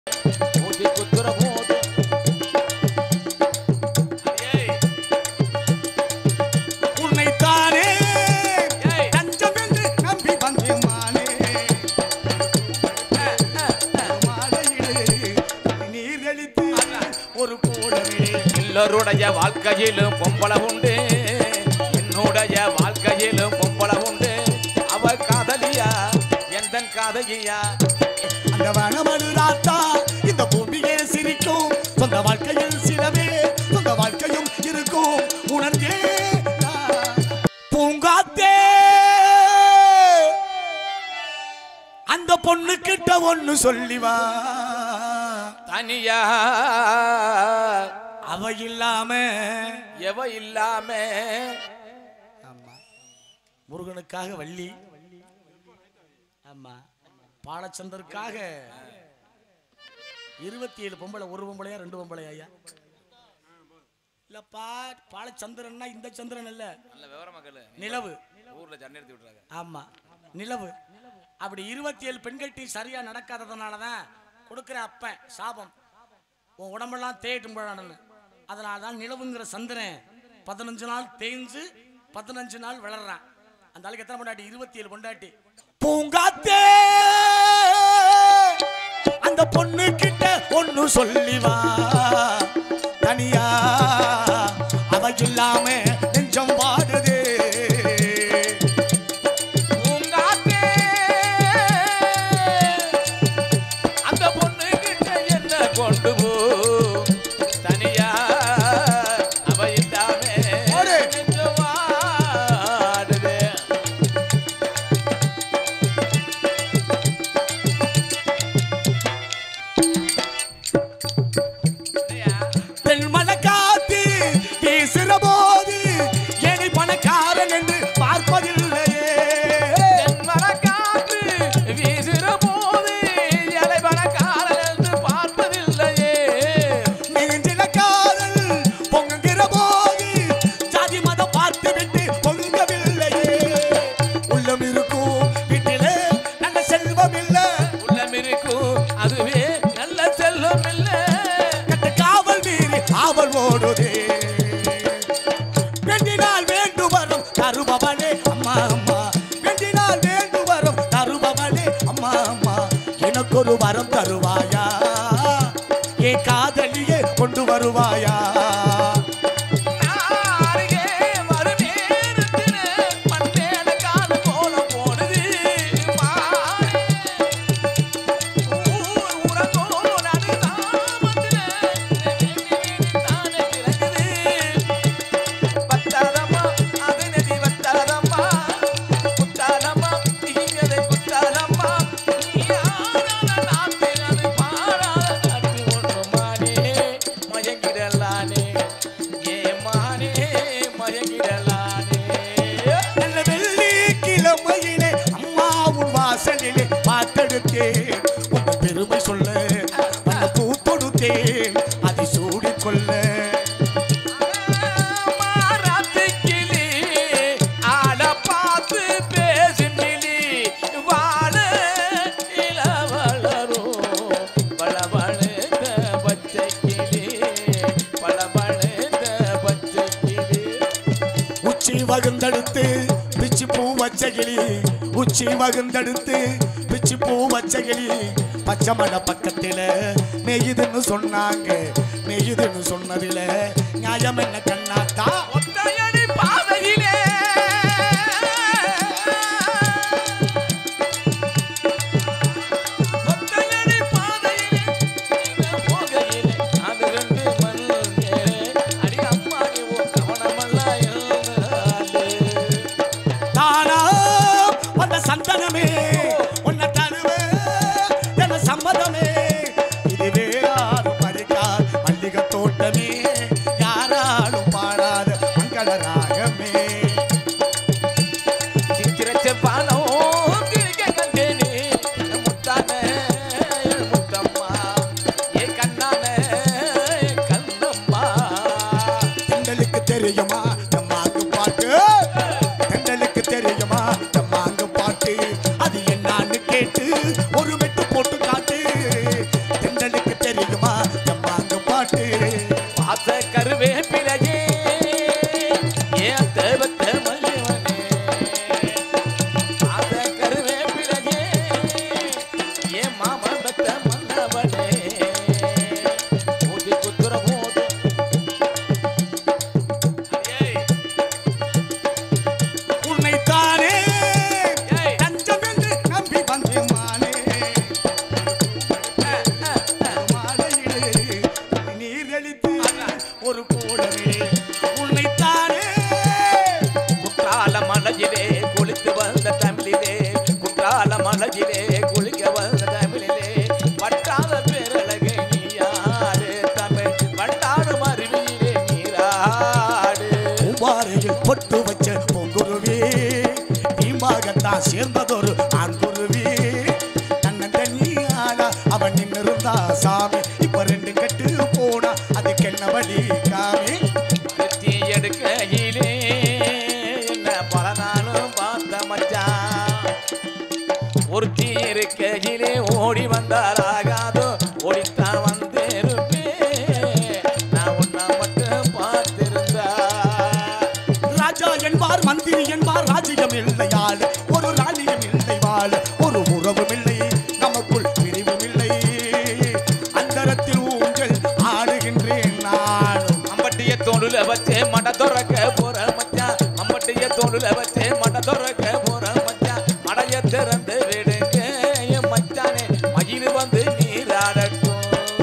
ஊதி குத்துற போது உன்னைத்தானே தஞ்சம் என்று நம்பி வந்தேமானே நீர் தெளித்து ஒரு கோலமே. எல்லோருடைய வாழ்க்கையிலும் பொம்பளை உண்டு, என்னுடைய வாழ்க்கையிலும் பொம்பளை உண்டு. அவ காதலியா எந்த காதலியா? அந்த வனமடு ராத்தா இந்த பூமியே சிரிக்கும். சொந்த வாழ்க்கையில் சிலவே சொந்த வாழ்க்கையும் இருக்கும். உணர்ந்தே பூங்காத்தே அந்த பொண்ணு கிட்ட ஒண்ணு சொல்லிவா. தனியா அவ இல்லாம எவ இல்லாம. ஆமா முருகனுக்காக வள்ளி, ஆமா பாலச்சந்தருக்காக 27 பொம்பளை. ஒரு பொம்பளையா 2 பொம்பளை ஐயா? இல்லப்பா பாலச்சந்திரன்னா இந்த சந்திரன் இல்ல, நல்ல விவரமா கேளு. நிலவு. ஊர்ல ஜன்னி எடுத்து விட்டுறாங்க. ஆமா நிலவு. அப்படி 27 பெண்கட்டி சரியா நடக்காததுனாலதான் கொடுக்கிற அப்ப சாபம் உன் உடம்பெல்லாம் தேய்ட்டும் போடான்னு. அதனாலதான் நிலவுங்கிற சந்திரன் 15 நாள் தேய்ஞ்சு 15 நாள் வளர்றான். அந்த ஆளுக்கு எத்தனை பொண்டாட்டி? 27 பொண்டாட்டி. பூங்காத்தே அந்த பொண்ணு கிட்ட ஒண்ணு சொல்லிவா. தனியா அவ இல்லாம நெஞ்சம் வாடுதே. அந்த பொண்ணு கிட்ட என்ன கொண்டு போ. தனியா அவ இல்லாம நெஞ்சம் வாடுதே. பெண்மன காத்து பேசுற போது என்னை பணக்காரன் என்று பார்ப்பதில்லையே. மரக்காற்று வீசுற போது எலை பணக்காரன் என்று பார்ப்பதில்லையே. நெஞ்சில காதல் பொங்குகிற போது ஜாதி மதம் பார்த்து விட்டு பொங்கவில்லையே. உள்ளம் இருக்கும் வீட்டிலே நல்ல செல்வம் இல்ல. உள்ளம் இருக்கும் அதுவே நல்ல செல்வம் இல்ல. காவல் மீறி ஆவல் ஓடுதே. வேண்டினால் வேண்டு வரும் தருபவனே அம்மா அம்மா. வேண்டினால் வேண்டு வரும் தருபவனே அம்மா அம்மா. எனக்கொரு வரம் தருவாயா? ஏ காதலியே கொண்டு வருவாயா? நாரிகே மறுமேனத்தின மண்ணேன கால் போல போடுது. ஊர் உறங்கோ நடுதாமத்தின தானே கிடக்குது. பத்தாதம்மா அது நதி வத்தாதம்மா. குத்தாதம்மா நீங்கதை குத்தாதம்மா. நீ ஆடாத நாட்டில் அது பாடாத நாட்டு ஒன்றுமானே மயங்கிடலானே. ஏ மானே மயங்கிடலானே. நல்ல வெள்ளிக்கிழமையிலே அம்மா உன் வாசலிலே பார்த்தெடுத்தேன். உன் பெருமை சொல்ல உன்னை பூ கொடுத்தேன். அதை சூடிக்கொள்ள மாறாத்துக்கிளி ஆட பார்த்து பேசும் கிளி. வாழ இள வளரும் பளபளத்த பச்சை கிளி. பளபளத்த பச்சை கிளி. உச்சி வகுந்தெடுத்து பிச்சு பூ வச்சகிளி. உச்சி வகுந்தெடுத்து பிச்சு பூ வச்சகிளி. பச்சை மலை பக்கத்தில மேயுதுன்னு சொன்னாங்க. மேயுதுன்னு சொன்னதில நியாயம் என்ன கண்ணாத்தா? ஒத்தையடி பாதையிலே ஒத்தையடி பாதையிலே போகையிலே அது 2 மல்லே. அடி அம்மா நீ உன் கவனமெல்லாம் எழுந்தாலே. தானா வந்த சந்தனமே உன்னை தருவே என சம்மதமே. இதுவே யாரும் பறிக்கார் மல்லிகை தோட்டமே. யாராலும் பாடாத சாமி இப்ப ரெண்டு கட்டு போனா அதுக்கு என்ன வழி காமி பருத்தி எடுக்கையிலே என்ன பல நாளும் பார்த்த மச்சான் ஒருத்தி இருக்கையிலே ஓடி வந்தாராகாதோ ஓடித்தான் வந்திருப்பேன் நான் உன்னை மட்டும் பார்த்திருந்தா ராஜா என்பார் மந்திரி என்பார் ராஜ்யம் இல்லையாள் ஒரு ராணியம் இல்லை வாழ் ஒரு உறவும் இல்லை நமக்குள் பிரிவும் இல்லை அந்தரத்தில் ஊஞ்சல் ஆடுகின்றேன் நான் அம்பட்டிய தோளுல வச்சே மட துறக்க போற மச்சான் அம்பட்டிய தோளுல வச்சே மட துறக்க போற மச்சான் மடைய திறந்து விடுங்க என் மச்சானே மயில் வந்து நீராடட்டும்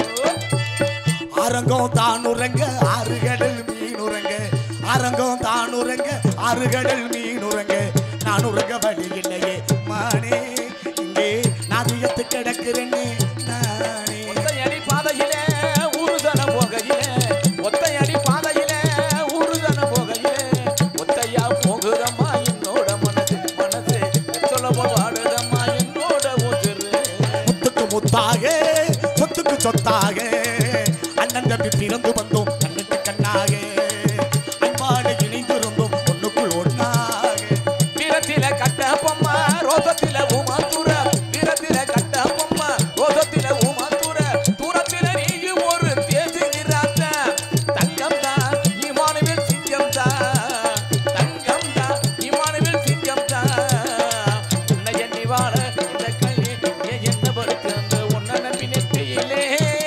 அரங்கம் தான் உறங்க ஆறுகடல் மீன் உறங்க அரங்கம் தான் உறங்க ஆறுகடல் மீன் உறங்க நான் உறங்க வழி இல்லையே மானே இங்கே நாதியத்து கிடக்கிறேன்னு நானே ஒத்தையடி பாதையிலே ஊருதன போகையிலே ஒத்தையடி பாதையிலே ஊருதன போகையிலே ஒத்தையா போகுதம்மா என்னோட மனசு மனசு சொல்லவோ வாடுதம்மா என்னோட உதிரு முத்துக்கு முத்தாக சொத்துக்கு சொத்தாக அண்ணன் தம்பி பிறந்து வந்தோம் கண்ணுக்கு கண்ணாக அன்பாடு இணைந்திருந்தோம் ஒண்ணுக்குள் ஒண்ணாக வீரத்தில கட்ட பொம்மா ரோசத்தில உமாத்துற வீரத்தில கட்ட பொம்மா ரோசத்தில உமாத்துற தூரத்தில நீயும் ஒரு தேசி நிறாத்த தங்கம் தான் இமானுவேல் சிங்கம் தான் தங்கம் தான் இமானுவேல் சிங்கம் தான் உன்னை எண்ணி வாழ இந்த கையை என்ன படுத்து அந்த உன்னை நம்பி நெற்றியிலே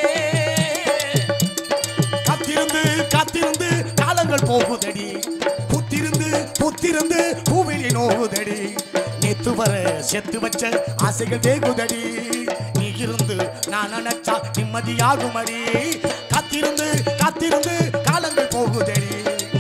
காத்திருந்து காத்திருந்து காலங்கள் போகுதடி புத்திருந்து புத்திருந்து பூவிலி நோகுதடி நேத்து வர செத்து வச்ச ஆசைகள் வேகுதடி நீ இருந்து நான் நினைச்சா நிம்மதியாகுமடி காத்திருந்து காத்திருந்து காலங்கள் போகுதடி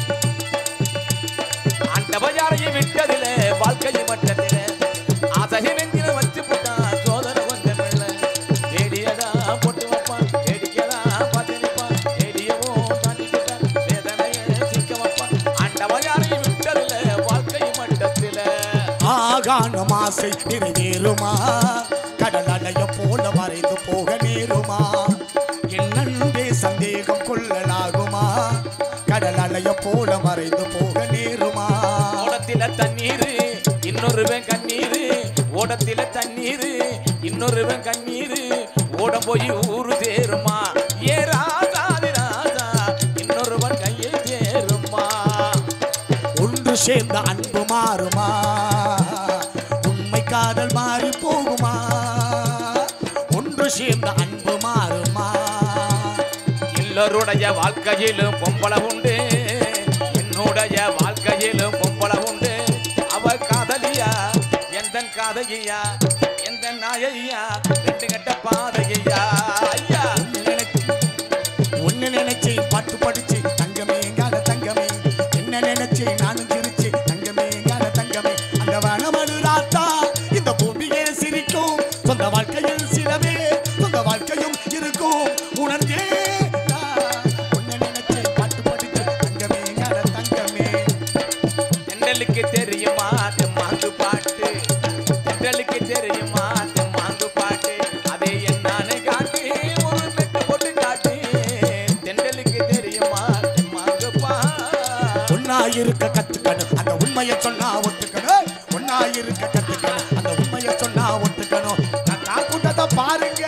ஆண்டவையாரையை விட்டதில வாழ்க்கையை மட்டத்தில ஆசையை நெஞ்சில வச்சு போட்டான் சோதனை கொஞ்சம் இல்ல வேடியதா போட்டு வைப்பான் வேடிக்கதா பார்த்து நிற்பான் வேடியவோ தாண்டி போட்டான் வேதனையை சிக்க வைப்பான் ஆண்டவையாரையை விட்டதில வாழ்க்கை மட்டத்தில ஆகான மாசை நிறைவேறுமா கடல் அலைய போல மறைந்து போக நேருமா என்னே சந்தேகம் கொள்ளலாகுமா கடல் அலைய போல மறைந்து போக நேருமா ஓடத்தில தண்ணீர் இன்னொருவன் கண்ணீர் ஓடத்தில தண்ணீர் இன்னொருவன் கண்ணீர் ஓடம் போய் ஊரு சேருமா ஏ ராசாதி ராசா இன்னொருவன் கையில் சேருமா ஒன்று சேர்ந்த அன்பு மாறுமா உண்மை காதல் மாறி போகுமா ஒன்று சேர்ந்த அன்பு மாறுமா எல்லோருடைய வாழ்க்கையிலும் பொம்பளை உண்டு என்னுடைய வாழ்க்கையிலும் பொம்பளை உண்டு அவ காதலியா எந்த காதகியா எந்த நாயையா ரெண்டு கட்ட பாதையா ஐயா ஒன்னு நினைச்சு பாட்டு படிச்சு தங்கமே எங்கால தங்கமே என்ன நினைச்சு நானும் சிரிச்சு தங்கமே எங்கால தங்கமே அந்த வனமடு ராத்தா இந்த பூமியே சிரிக்கும் சொந்த வாழ்க்கையில் சிலவே சொந்த வாழ்க்கையும் இருக்கும் உணர்ந்தே ஒன்னு நினைச்சு பாட்டு படிச்சு தங்கமே எங்கால தங்கமே தென்றலுக்கு தெரியுமா தெம்மாங்கு பாட்டு தென்றலுக்கு தெரியுமா தெம்மாங்கு பாட்டு அதை என்னான்னு காட்டு ஒரு மெட்டு போட்டு காட்டு தென்றலுக்கு தெரியுமா தெம்மாங்கு பாட்டு ஒன்னா இருக்க கத்துக்கணும் அந்த உண்மையை சொன்னா ஒத்துக்கணும் ஒன்னா இருக்க கத்துக்கணும் அந்த உண்மையை சொன்னா ஒத்துக்கணும் நான் கூட்டத்தை பாருங்க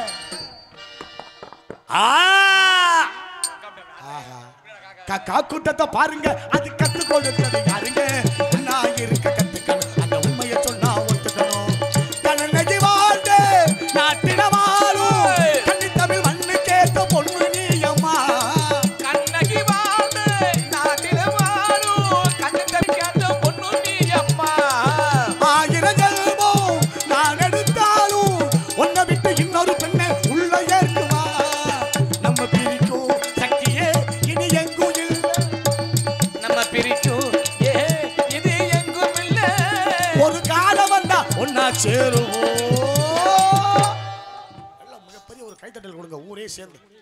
காக்கா கூட்டத்தை பாருங்க அது கத்து கொடுக்கிறது யாருங்க ஒன்னா இருக்க கத்துக்கணும் அந்த உண்மையை சொன்னா ஒத்துக்கணும் கண்ணகி வாழ்ந்து நாட்டின வாழும் கண்ணி தமிழ் மண்ணு கேட்ட பொண்ணு நீ அம்மா கண்ணகி வாழ்ந்து நாட்டில வாழும் கண்ணு தவிக்காத பொண்ணு நீ அம்மா ஆயிரம் ஜென்மம் நான் எடுத்தாலும் உன்னை விட்டு இன்னொரு பெண்ணை உள்ள ஏற்குமா நம்ம பிரிக்கும் சக்தியே இனி எங்கும் இல்லை நம்ம பிரிக்கும் ஏ இது எங்கும் இல்ல ஒரு காலம் வந்தா ஒன்னா சேருவோம் மிகப்பெரிய ஒரு கைத்தட்டல் கொடுங்க ஊரே சேர்ந்து